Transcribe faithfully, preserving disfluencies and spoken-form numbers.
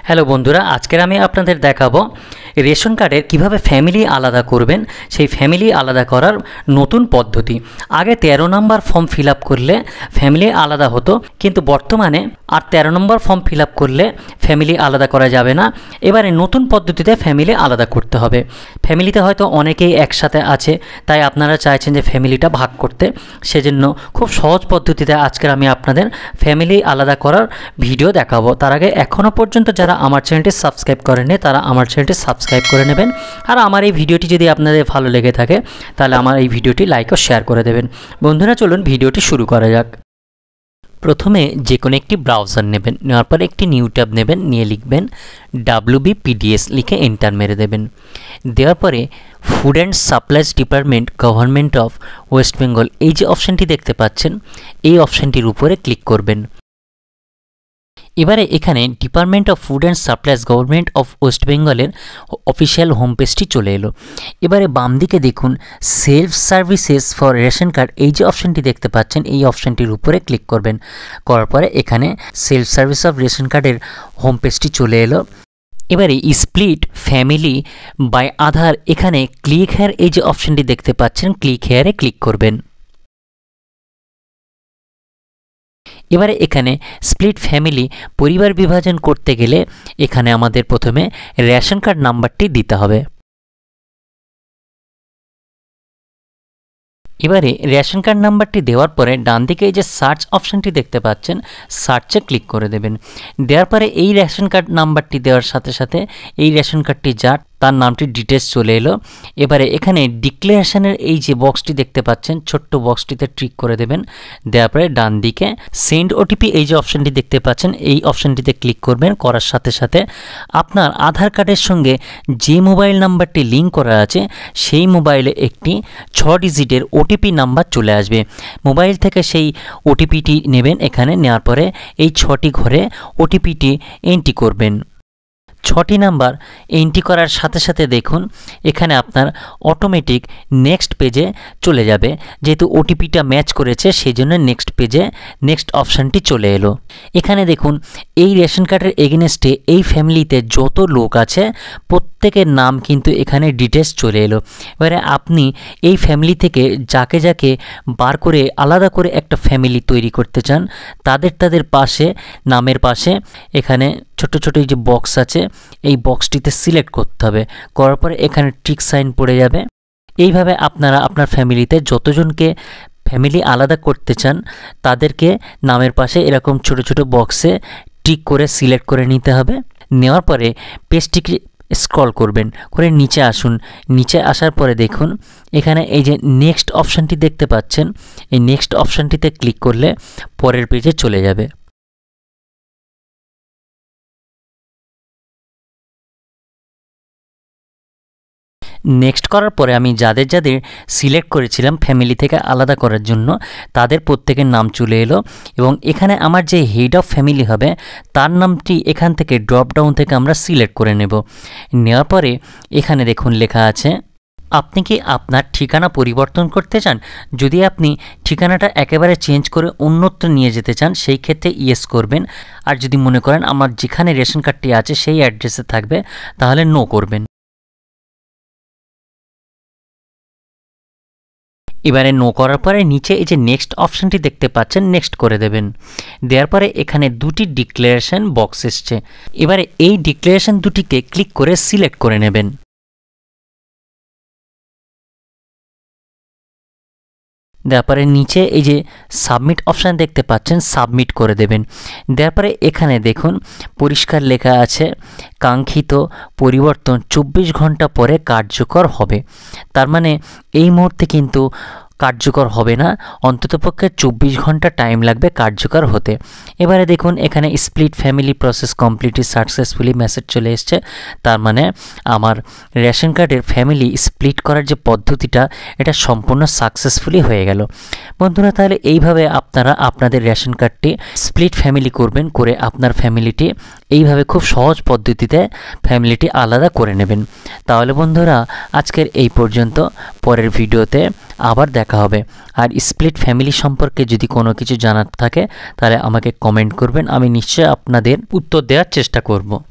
Hello বন্ধুরা, আজকের আমি আপনাদের দেখাবো রেশন কার্ডের কিভাবে ফ্যামিলি আলাদা করবেন। সেই ফ্যামিলি আলাদা করার নতুন পদ্ধতি। আগে তেরো নম্বর ফর্ম ফিল আপ করলে ফ্যামিলি আলাদা হতো, কিন্তু বর্তমানে আর তেরো নম্বর ফর্ম ফিল আপ করলে ফ্যামিলি আলাদা করা যাবে না। এবারে নতুন পদ্ধতিতে ফ্যামিলি আলাদা করতে হবে। ফ্যামিলিতে হয়তো অনেকেই একসাথে আছে, তাই আপনারা চাইছেন যে ফ্যামিলিটা ভাগ করতে, সেজন্য খুব সহজ পদ্ধতিতে আজকের আমি আপনাদের ফ্যামিলি আলাদা করার ভিডিও দেখাবো। তার আগে এখনও পর্যন্ত যারা আমার চ্যানেলটি সাবস্ক্রাইব করেননি তারা আমার চ্যানেলটি সাবস্ক্রাইব করে নেবেন। আর আমার এই ভিডিওটি যদি আপনাদের ভালো লেগে থাকে তাহলে আমার এই ভিডিওটি লাইক ও শেয়ার করে দেবেন। বন্ধুরা, চলুন ভিডিওটি শুরু করা যাক। প্রথমে যে কোনো একটি ব্রাউজার নেবেন, নেওয়ার পর একটি নিউ ট্যাব নেবেন, নিয়ে লিখবেন ডাব্লিউবিপিডিএস, লিখে এন্টার মেরে দেবেন। দেওয়ার পরে food and supplies department, government of West Bengal, এই যে অপশানটি দেখতে পাচ্ছেন এই অপশানটির উপরে ক্লিক করবেন। এবারে এখানে department of food and supplies, government of West বেঙ্গলের অফিসিয়াল হোম পেজটি চলে এলো। এবারে বাম দিকে দেখুন self services for ration card, এই যে অপশানটি দেখতে পাচ্ছেন এই অপশানটির উপরে ক্লিক করবেন। করার পরে এখানে সেলফ সার্ভিস অফ রেশন কার্ডের হোম পেজটি চলে এলো। এবারে স্প্লিট ফ্যামিলি বাই আধার, এখানে ক্লিক হেয়ার, এই যে অপশানটি দেখতে পাচ্ছেন ক্লিক হেয়ারে ক্লিক করবেন। এবারে এখানে স্প্লিট ফ্যামিলি পরিবার বিভাজন করতে গেলে এখানে আমাদের প্রথমে রেশন কার্ড নাম্বারটি দিতে হবে। এবারে রেশন কার্ড নাম্বারটি দেওয়ার পরে ডান দিকে এই যে সার্চ অপশানটি দেখতে পাচ্ছেন সার্চে ক্লিক করে দেবেন। দেওয়ার পরে এই রেশন কার্ড নাম্বারটি দেওয়ার সাথে সাথে এই রেশন কার্ডটি যার তার নামটি ডিটেলস চলে এলো। এবারে এখানে ডিক্লারেশনের এই যে বক্সটি দেখতে পাচ্ছেন ছোট্ট বক্সটিতে ক্লিক করে দেবেন। দেওয়ার পরে ডান দিকে সেন্ড ওটিপি, এই যে অপশানটি দেখতে পাচ্ছেন এই অপশানটিতে ক্লিক করবেন। করার সাথে সাথে আপনার আধার কার্ডের সঙ্গে যে মোবাইল নাম্বারটি লিঙ্ক করা আছে সেই মোবাইলে একটি ছ ডিজিটের ওটিপি নাম্বার চলে আসবে। মোবাইল থেকে সেই ওটিপিটি নেবেন, এখানে নেওয়ার পরে এই ছটি ঘরে ওটিপিটি এন্ট্রি করবেন। ছটি নাম্বার এন্ট্রি করার সাথে সাথে দেখুন এখানে আপনার অটোমেটিক নেক্সট পেজে চলে যাবে। যেহেতু ওটিপিটা ম্যাচ করেছে সেই জন্য নেক্সট পেজে নেক্সট অপশানটি চলে এলো। এখানে দেখুন এই রেশন কার্ডের এগেনস্টে এই ফ্যামিলিতে যত লোক আছে প্রত্যেকের নাম কিন্তু এখানে ডিটেলস চলে এলো। এবারে আপনি এই ফ্যামিলি থেকে যাকে যাকে বার করে আলাদা করে একটা ফ্যামিলি তৈরি করতে চান তাদের তাদের পাশে নামের পাশে এখানে ছোট ছোট এই যে বক্স আছে এই বক্সটিতে সিলেক্ট করতে হবে। করার পরে এখানে টিক সাইন পড়ে যাবে। এইভাবে আপনারা আপনার ফ্যামিলিতে যতজনকে ফ্যামিলি আলাদা করতে চান তাদেরকে নামের পাশে এরকম ছোট ছোট বক্সে টিক করে সিলেক্ট করে নিতে হবে। নেওয়ার পরে পেজটিকে স্ক্রল করবেন, করে নিচে আসুন। নিচে আসার পরে দেখুন এখানে এই যে নেক্সট অপশানটি দেখতে পাচ্ছেন এই নেক্সট অপশানটিতে ক্লিক করলে পরের পেজে চলে যাবে। নেক্সট করার পরে আমি যাদের যাদের সিলেক্ট করেছিলাম ফ্যামিলি থেকে আলাদা করার জন্য তাদের প্রত্যেকের নাম চলে এলো এবং এখানে আমার যে হেড অফ ফ্যামিলি হবে তার নামটি এখান থেকে ড্রপ ডাউন থেকে আমরা সিলেক্ট করে নেব। নেওয়ার পরে এখানে দেখুন লেখা আছে আপনি কি আপনার ঠিকানা পরিবর্তন করতে চান? যদি আপনি ঠিকানাটা একেবারে চেঞ্জ করে অন্যত্র নিয়ে যেতে চান সেই ক্ষেত্রে ইয়েস করবেন। আর যদি মনে করেন আমার যেখানে রেশন কার্ডটি আছে সেই অ্যাড্রেসে থাকবে তাহলে নো করবেন। এবারে নো করার পরে নিচে এই যে নেক্সট অপশানটি দেখতে পাচ্ছেন নেক্সট করে দেবেন। দেওয়ার পরে এখানে দুটি ডিক্লারেশন বক্স এসছে। এবারে এই ডিক্লারেশন দুটিকে ক্লিক করে সিলেক্ট করে নেবেন। দেওয়ার পরে নিচে এই যে সাবমিট অপশান দেখতে পাচ্ছেন সাবমিট করে দেবেন। দেওয়ার পরে এখানে দেখুন পরিষ্কার লেখা আছে কাঙ্ক্ষিত পরিবর্তন চব্বিশ ঘন্টা পরে কার্যকর হবে। তার মানে এই মুহূর্তে কিন্তু কার্যকর হবে না, অন্ততপক্ষে চব্বিশ ঘন্টা টাইম লাগবে কার্যকর হতে। এবারে দেখুন এখানে split family process completely successfully message চলে এসছে। তার মানে আমার রেশন কার্ডের ফ্যামিলি স্প্লিট করার যে পদ্ধতিটা এটা সম্পূর্ণ সাকসেসফুলি হয়ে গেল। বন্ধুরা, তাহলে এইভাবে আপনারা আপনাদের রেশন কার্ডটি স্প্লিট ফ্যামিলি করবেন, করে আপনার ফ্যামিলিটি এইভাবে খুব সহজ পদ্ধতিতে ফ্যামিলিটি আলাদা করে নেবেন। তাহলে বন্ধুরা আজকের এই পর্যন্ত, পরের ভিডিওতে আবার দেখা হবে। আর স্প্লিট ফ্যামিলি সম্পর্কে যদি কোনো কিছু জানার থাকে তাহলে আমাকে কমেন্ট করবেন, আমি নিশ্চয়ই আপনাদের উত্তর দেওয়ার চেষ্টা করব।